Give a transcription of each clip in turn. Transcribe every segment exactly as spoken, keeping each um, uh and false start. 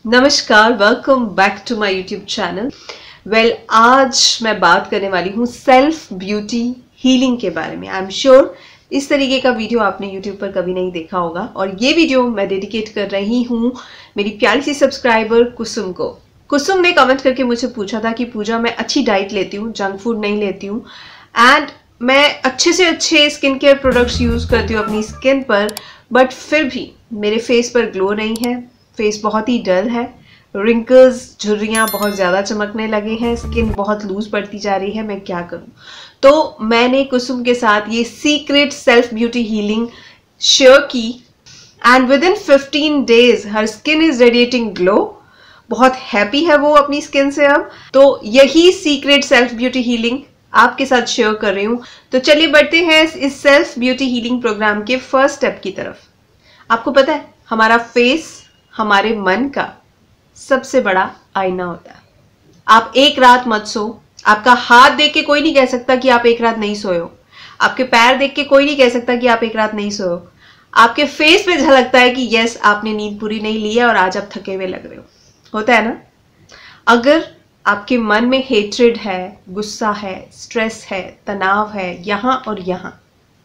नमस्कार, welcome back to my YouTube channel. Well, आज मैं बात करने वाली हूँ सेल्फ ब्यूटी हीलिंग के बारे में। आई एम श्योर इस तरीके का वीडियो आपने यूट्यूब पर कभी नहीं देखा होगा और ये वीडियो मैं डेडिकेट कर रही हूँ मेरी प्यारी सी सब्सक्राइबर कुसुम को। कुसुम ने कमेंट करके मुझे पूछा था कि पूजा, मैं अच्छी डाइट लेती हूँ, जंक फूड नहीं लेती हूँ एंड मैं अच्छे से अच्छे स्किन केयर प्रोडक्ट्स यूज़ करती हूँ अपनी स्किन पर, बट फिर भी मेरे फेस पर ग्लो नहीं है, फेस बहुत ही डल है, रिंकल्स, झुर्रियाँ बहुत ज़्यादा चमकने लगे हैं, स्किन बहुत लूज पड़ती जा रही है, मैं क्या करूँ। तो मैंने कुसुम के साथ ये secret self beauty healing share की and with in fifteen days her skin is radiating glow. बहुत हैप्पी है वो अपनी स्किन से अब। तो यही सीक्रेट सेल्फ ब्यूटी हीलिंग आपके साथ शेयर कर रही हूँ। तो चलिए बढ़ते हैं इस सेल्फ ब्यूटी हीलिंग प्रोग्राम के फर्स्ट स्टेप की तरफ। आपको पता है, हमारा फेस हमारे मन का सबसे बड़ा आईना होता है। आप एक रात मत सो, आपका हाथ देख के कोई नहीं कह सकता कि आप एक रात नहीं सोए हो, आपके पैर देख के कोई नहीं कह सकता कि आप एक रात नहीं सोए हो। आपके फेस पे झलकता है कि यस, आपने नींद पूरी नहीं ली है और आज आप थके हुए लग रहे हो। होता है ना। अगर आपके मन में हेट्रेड है, गुस्सा है, स्ट्रेस है, तनाव है यहाँ और यहाँ,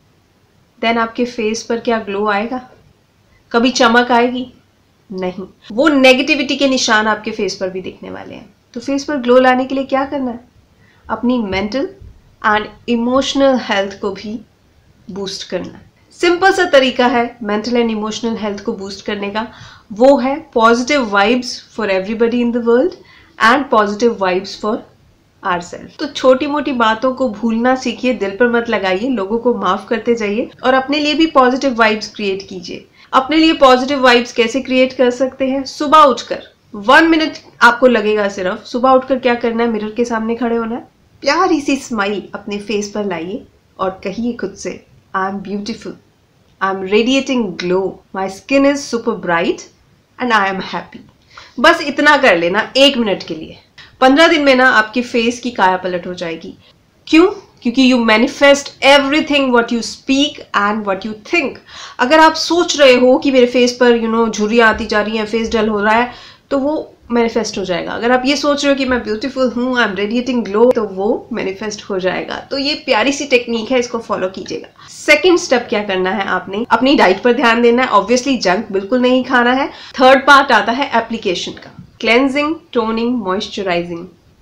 देन आपके फेस पर क्या ग्लो आएगा? कभी चमक आएगी? नहीं। वो नेगेटिविटी के निशान आपके फेस पर भी दिखने वाले हैं। तो फेस पर ग्लो लाने के लिए क्या करना है? अपनी मेंटल एंड इमोशनल हेल्थ को भी बूस्ट करना है। सिंपल सा तरीका है मेंटल एंड इमोशनल हेल्थ को बूस्ट करने का, वो है positive vibes for everybody in the world and positive vibes for ourselves. तो छोटी मोटी बातों को भूलना सीखिए, दिल पर मत लगाइए, लोगों को माफ करते जाइए और अपने लिए भी पॉजिटिव वाइब्स क्रिएट कीजिए। अपने लिए पॉजिटिव वाइब्स कैसे क्रिएट कर सकते हैं? सुबह उठकर वन मिनट आपको लगेगा सिर्फ। सुबह उठकर क्या करना है? मिरर के सामने खड़े होना है, प्यारी सी स्माइल अपने फेस पर लाइए और कहिए खुद से, I am beautiful, I am radiating glow, my skin is super bright and I am happy. बस इतना कर लेना एक मिनट के लिए। पंद्रह दिन में ना आपकी फेस की काया पलट हो जाएगी। क्यों? क्योंकि you manifest everything what you speak and what you think. अगर आप सोच रहे हो कि मेरे फेस पर यू नो झुर्रियाँ आती जा रही हैं, फेस डल हो रहा है, तो वो मैनिफेस्ट हो जाएगा। अगर आप ये सोच रहे हो कि मैं ब्यूटीफुल हूँ, आई एम रेडिएटिंग ग्लो, तो वो मैनिफेस्ट हो जाएगा। तो ये प्यारी सी टेक्निक है, इसको फॉलो कीजिएगा। सेकेंड स्टेप क्या करना है? आपने अपनी डाइट पर ध्यान देना है। ऑब्वियसली जंक बिल्कुल नहीं खाना है। थर्ड पार्ट आता है एप्लीकेशन का, क्लेंजिंग, टोनिंग, मॉइस्चराइजिंग।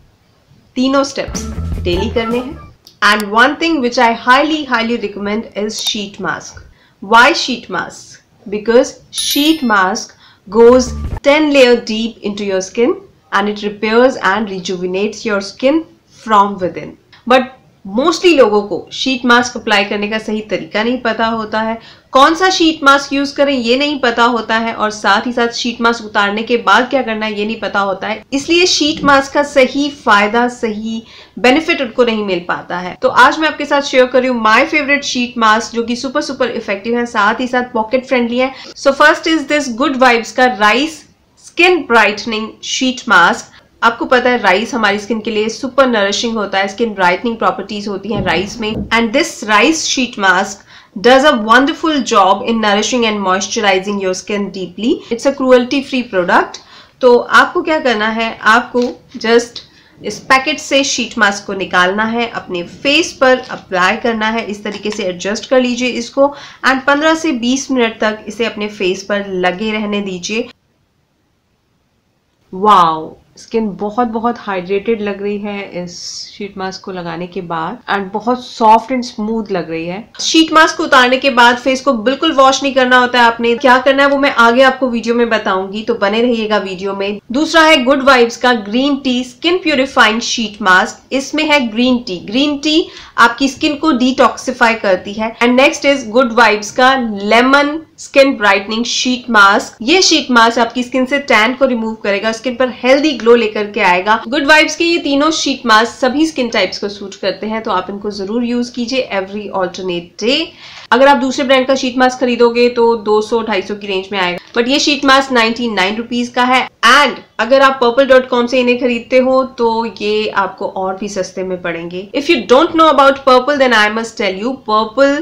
तीनों स्टेप्स डेली करने हैं। And one thing which I highly highly recommend is sheet mask. Why sheet mask? Because sheet mask goes ten layer deep into your skin and it repairs and rejuvenates your skin from within. But mostly लोगों को sheet mask apply करने का सही तरीका नहीं पता होता है, कौन सा शीट मास्क यूज करें ये नहीं पता होता है, और साथ ही साथ शीट मास्क उतारने के बाद क्या करना है ये नहीं पता होता है। इसलिए शीट मास्क का सही फायदा, सही बेनिफिट उनको नहीं मिल पाता है। तो आज मैं आपके साथ शेयर कर रही हूँ माय फेवरेट शीट मास्क, जो कि सुपर सुपर इफेक्टिव है, साथ ही साथ पॉकेट फ्रेंडली है। So first is this good vibes का rice skin brightening sheet mask. आपको पता है राइस हमारी स्किन के लिए सुपर नरिशिंग होता है, स्किन ब्राइटनिंग प्रॉपर्टीज होती हैं राइस में, and this rice sheet mask does a wonderful job in nourishing and moisturizing your skin deeply. It's a cruelty free product. तो आपको क्या करना है? आपको जस्ट इस पैकेट से शीट मास्क को निकालना है, अपने फेस पर अप्लाई करना है, इस तरीके से एडजस्ट कर लीजिए इसको एंड पंद्रह से बीस मिनट तक इसे अपने फेस पर लगे रहने दीजिए। वाओ, स्किन बहुत बहुत हाइड्रेटेड लग रही है इस शीट मास्क को लगाने के बाद एंड बहुत सॉफ्ट एंड स्मूथ लग रही है। शीट मास्क को उतारने के बाद फेस को बिल्कुल वॉश नहीं करना होता है। आपने क्या करना है वो मैं आगे आपको वीडियो में बताऊंगी, तो बने रहिएगा वीडियो में। दूसरा है गुड वाइब्स का green tea skin purifying sheet mask. इसमें है ग्रीन टी। ग्रीन टी आपकी स्किन को डिटॉक्सिफाई करती है। And next is good vibes का lemon skin brightening sheet mask. ये शीट मास्क आपकी स्किन से टैन को रिमूव करेगा, स्किन पर हेल्दी ग्लो लेकर के आएगा। गुड वाइब्स के ये तीनों शीट मास्क सभी स्किन टाइप्स को सूट करते हैं, तो आप इनको जरूर यूज कीजिए एवरी ऑल्टरनेट डे। अगर आप दूसरे ब्रांड का शीट मास्क खरीदोगे तो दो सौ ढाई सौ की रेंज में आएगा, बट ये sheet mask ninety nine rupees का है। एंड अगर आप पर्पल डॉट कॉम से इन्हें खरीदते हो तो ये आपको और भी सस्ते में पड़ेंगे। If you don't know about Purplle then I must tell you, Purplle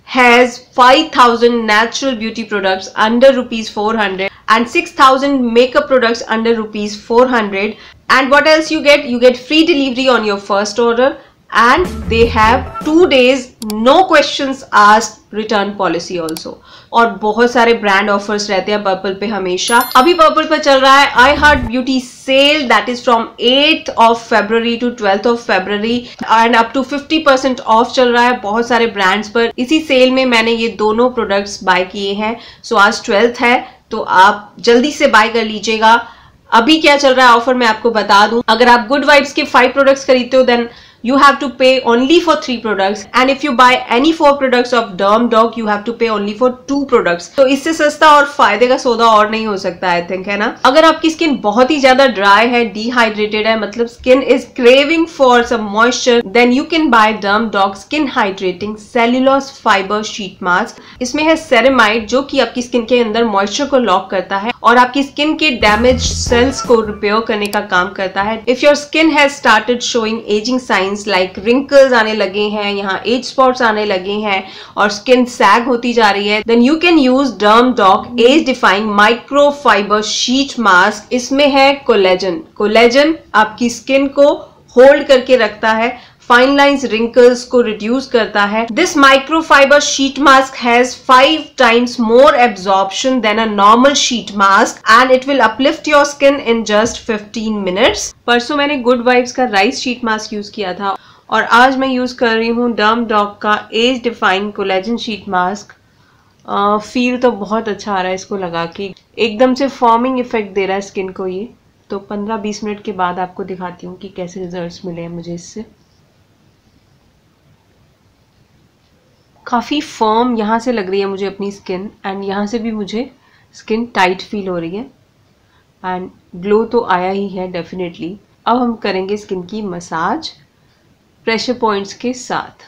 has five thousand natural beauty products under rupees four hundred and six thousand makeup products under rupees four hundred. And what else you get? You get free delivery on your first order, and they have two days no questions asked return policy also. और बहुत सारे brand offers रहते हैं purple पे हमेशा. अभी purple पर चल रहा है I heart beauty sale, that is from eighth of February to twelfth of February, and up to fifty percent off चल रहा है बहुत सारे ब्रांड्स पर. इसी सेल में मैंने ये दोनों प्रोडक्ट्स बाय किए हैं. सो आज ट्वेल्थ है तो आप जल्दी से बाय कर लीजिएगा. अभी क्या चल रहा है ऑफर मैं आपको बता दूं. अगर आप गुड वाइब्स के फाइव प्रोडक्ट्स खरीदते हो then you have to pay only for three products, and if you buy any four products of Derm Doc you have to pay only for two products. तो इससे सस्ता और फायदे का सौदा और नहीं हो सकता आई थिंक, है ना. अगर आपकी स्किन बहुत ही ज्यादा ड्राई है, डिहाइड्रेटेड है, मतलब skin is craving for some moisture, then you can buy Derm Doc skin hydrating cellulose fibre sheet mask. इसमें है सेरेमाइड जो कि आपकी स्किन के अंदर मॉइस्चर को लॉक करता है और आपकी स्किन के डैमेज सेल्स को रिपेयर करने का काम करता है. If your skin has started showing ageing signs like wrinkles आने लगे हैं, यहाँ एज स्पॉट्स आने लगे हैं और स्किन सैग होती जा रही है, then you can use Derm Doc age defying micro fibre sheet mask. इसमें है कोलेजन. कोलेजन आपकी स्किन को होल्ड करके रखता है, फाइन लाइन्स रिंकल्स को रिड्यूस करता है. This microfibre sheet mask has five times more absorption than a normal sheet mask and it will uplift your skin in just fifteen minutes. परसों मैंने गुड वाइब्स का rice sheet mask use किया था और आज मैं यूज कर रही हूँ Derm Doc का age defying collagen sheet mask. Feel तो बहुत अच्छा आ रहा है इसको लगा के, एकदम से फॉर्मिंग इफेक्ट दे रहा है स्किन को ये. तो पंद्रह बीस मिनट के बाद आपको दिखाती हूँ कि कैसे रिजल्ट्स मिले हैं मुझे इससे. काफ़ी फर्म यहाँ से लग रही है मुझे अपनी स्किन, एंड यहाँ से भी मुझे स्किन टाइट फील हो रही है, एंड ग्लो तो आया ही है डेफिनेटली. अब हम करेंगे स्किन की मसाज प्रेशर पॉइंट्स के साथ.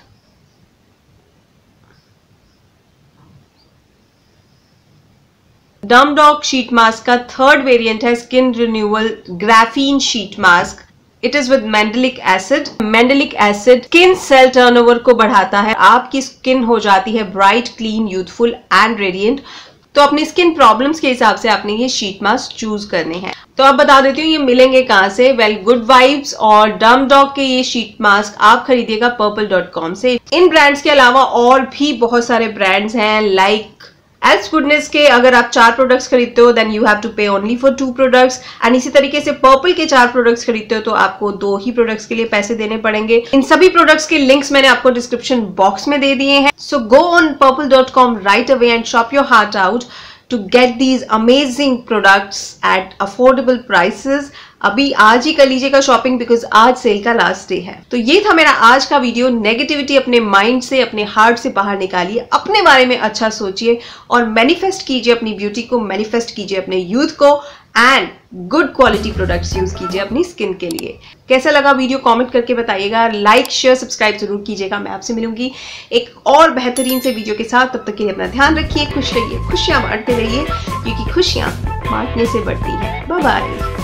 Derm Doc शीट मास्क का थर्ड वेरिएंट है skin renewal graphene sheet mask. It is with mandelic acid. Mandelic acid skin cell turnover को बढ़ाता है, आपकी स्किन हो जाती है bright, clean, youthful and radiant. तो अपनी स्किन प्रॉब्लम्स के हिसाब से आपने ये शीट मास्क चूज करने हैं. तो अब बता देती हूँ ये मिलेंगे कहाँ से. वेल, गुड वाइब्स और Derm Doc के ये शीट मास्क आप खरीदिएगा पर्पल डॉट कॉम से. इन ब्रांड्स के अलावा और भी बहुत सारे ब्रांड्स हैं लाइक एल्स गुडनेस के. अगर आप चार प्रोडक्ट्स खरीदते हो then you have to pay only for two products, and इसी तरीके से पर्पल के चार प्रोडक्ट्स खरीदते हो तो आपको दो ही प्रोडक्ट्स के लिए पैसे देने पड़ेंगे. इन सभी प्रोडक्ट्स के लिंक्स मैंने आपको डिस्क्रिप्शन बॉक्स में दे दिए हैं. So go on Purplle dot com right away and shop your heart out to get these amazing products at affordable prices. अभी आज ही कर लीजिएगा शॉपिंग बिकॉज आज सेल का लास्ट डे है. तो ये था मेरा आज का वीडियो. नेगेटिविटी अपने माइंड से, अपने हार्ट से बाहर निकालिए, अपने बारे में अच्छा सोचिए और मैनिफेस्ट कीजिए अपनी ब्यूटी को, मैनिफेस्ट कीजिए अपने यूथ को, and good quality products use कीजिए अपनी स्किन के लिए. कैसा लगा वीडियो कमेंट करके बताइएगा. लाइक शेयर सब्सक्राइब जरूर कीजिएगा. मैं आपसे मिलूंगी एक और बेहतरीन से वीडियो के साथ. तब तक के लिए अपना ध्यान रखिए, खुश रहिए, खुशियां बांटते रहिए क्योंकि खुशियां बांटने से बढ़ती है. Bye bye.